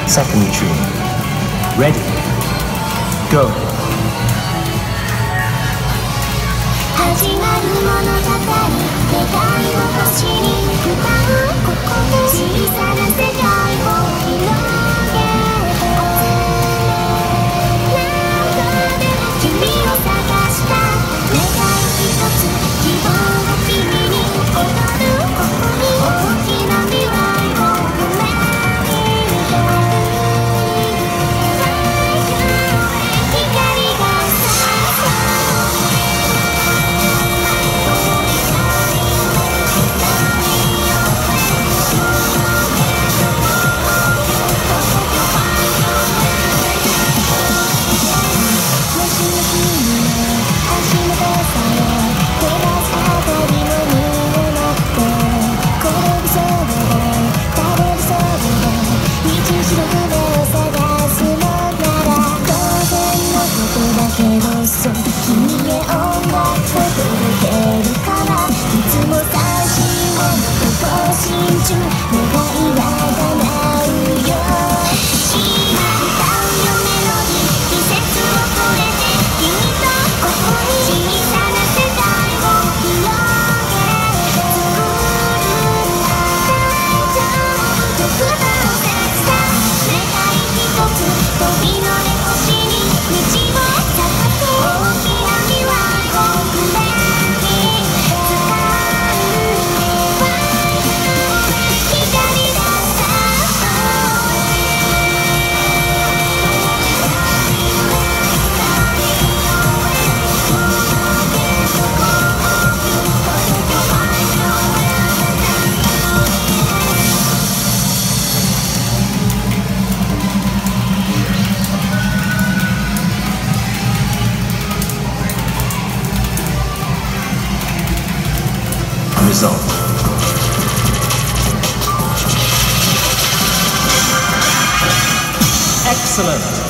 Second tune. Ready. Go. 始まる物語、願いを星に歌うここで小さな世界を広げて何度でも君を探した願い一つ希望を君に踊るここに大きな未来を夢見て光がさ Result. Excellent.